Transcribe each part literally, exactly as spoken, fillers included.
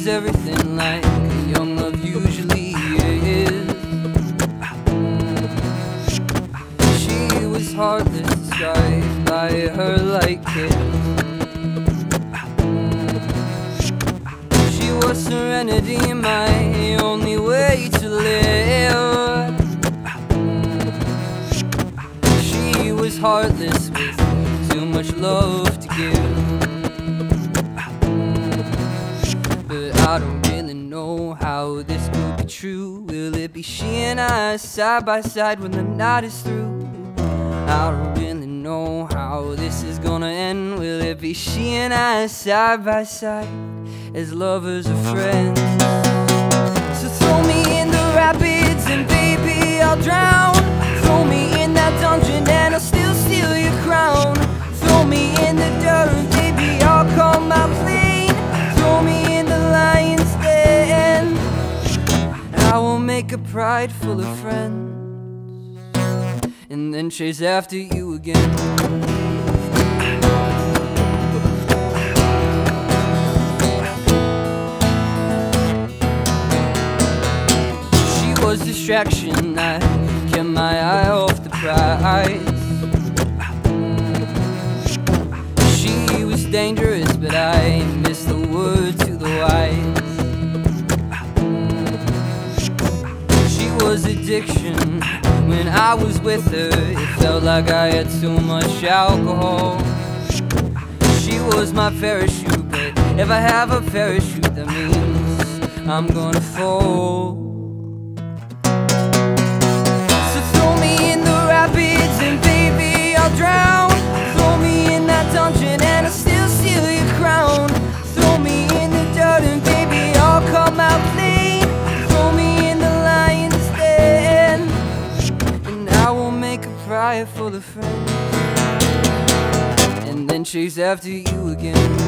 was everything like a young love usually is. She was heartless, described by her light kiss. She was serenity, my only way to live. She was heartless with too much love to give. But I don't really know how this could be true. Will it be she and I side by side when the night is through? I don't really know how this is gonna end. Will it be she and I side by side as lovers or friends? So throw me in the rapids and baby I'll drown. Throw me in that dungeon and I'll still steal your crown. Throw me in the dirt and baby I'll come out clean. Throw me in the lion's den, I will make a pride full of friends and then chase after you again. She was distraction, I kept my eye off the prize. She was dangerous, but I missed the word to the wise. She was addiction. When I was with her, it felt like I had too much alcohol. She was my parachute, but if I have a parachute, that means I'm gonna fall. So throw me in the rapids and baby I'll drown. Throw me in that dungeon and I'll still steal your crown. Throw me in the dirt and baby I'll come out clean. Throw me in the lion's den, I will make a pride full of friends and then chase after you again.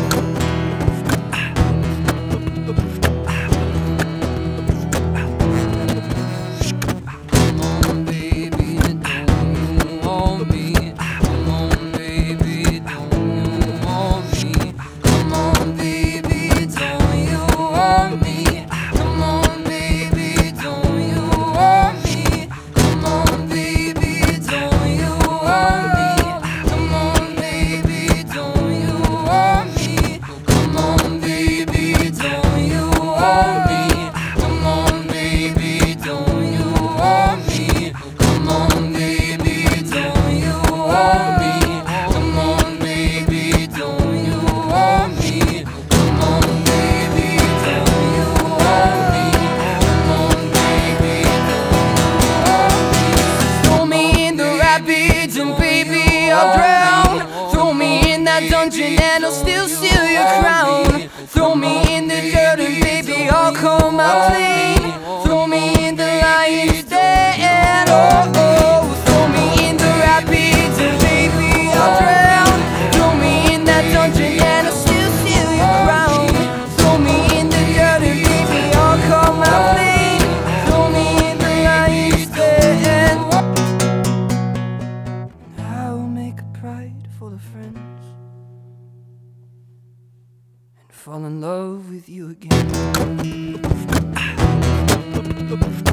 Come on baby, don't you want me? Come on baby, don't you want me? Come on baby, don't you want me? Come on baby, don't you want me? Come on baby, don't you want me? Come on baby, don't you want me? Come on baby, don't you want me? Come on baby, don't you want me? Come on baby, don't you want me? Come on baby, don't you want me? Come on baby, don't you want me? Come on baby, don't you want me? Throw me in the rapids and baby I'll drown. Throw me in that dungeon and I'll still steal your crown. Throw me in the dirt and baby I'll come out clean. Throw me in the lion's den, oh oh. Throw me in the rapids and baby I'll drown. Throw me in that dungeon and I'll still steal your crown. Throw me in the dirt and baby I'll come out clean. Throw me in the lion's den, I will make a pride full of friends and fall in love with you again.